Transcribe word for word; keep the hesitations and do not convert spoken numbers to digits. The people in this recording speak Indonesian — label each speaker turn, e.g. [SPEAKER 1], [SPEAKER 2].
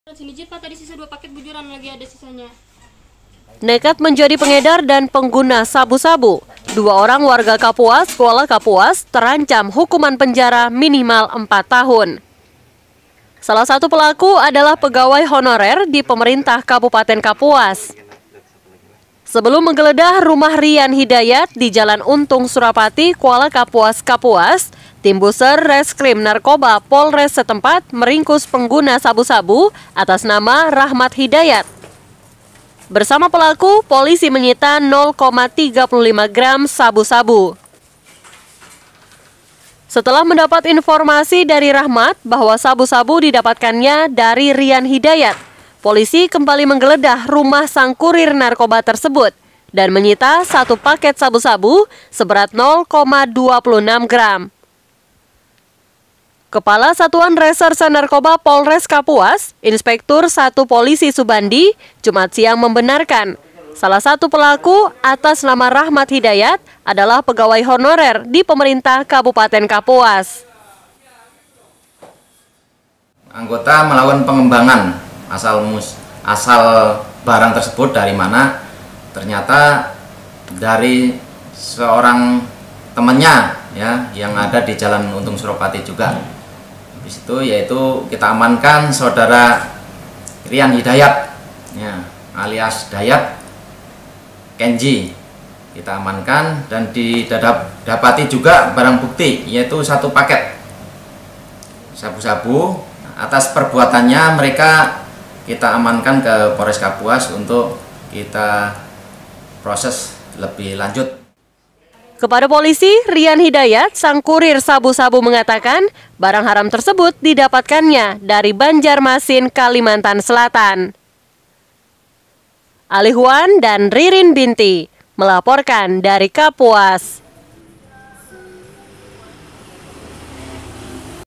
[SPEAKER 1] Sini Jit, Pak, tadi sisa dua paket bujuran lagi ada sisanya.
[SPEAKER 2] Nekat menjadi pengedar dan pengguna sabu-sabu. Dua orang warga Kapuas, Kuala Kapuas, terancam hukuman penjara minimal empat tahun. Salah satu pelaku adalah pegawai honorer di pemerintah Kabupaten Kapuas. Sebelum menggeledah rumah Rian Hidayat di Jalan Untung Surapati, Kuala Kapuas, Kapuas, tim Buser Reskrim Narkoba Polres setempat meringkus pengguna sabu-sabu atas nama Rahmat Hidayat. Bersama pelaku, polisi menyita nol koma tiga lima gram sabu-sabu. Setelah mendapat informasi dari Rahmat bahwa sabu-sabu didapatkannya dari Rian Hidayat, polisi kembali menggeledah rumah sang kurir narkoba tersebut dan menyita satu paket sabu-sabu seberat nol koma dua enam gram. Kepala Satuan Reserse Narkoba Polres Kapuas, Inspektur satu Polisi Subandi, Jumat siang membenarkan salah satu pelaku atas nama Rahmat Hidayat adalah pegawai honorer di pemerintah Kabupaten Kapuas.
[SPEAKER 3] Anggota melakukan pengembangan asal mus asal barang tersebut dari mana, ternyata dari seorang temannya ya yang ada di Jalan Untung Surapati juga. Habis itu yaitu kita amankan saudara Rian Hidayat ya, alias Dayat Kenji. Kita amankan dan didapati juga barang bukti yaitu satu paket sabu-sabu. Atas perbuatannya mereka kita amankan ke Polres Kapuas untuk kita proses lebih lanjut.
[SPEAKER 2] Kepada polisi, Rian Hidayat, sang kurir sabu-sabu mengatakan barang haram tersebut didapatkannya dari Banjarmasin, Kalimantan Selatan. Ali Huan dan Ririn Binti melaporkan dari Kapuas.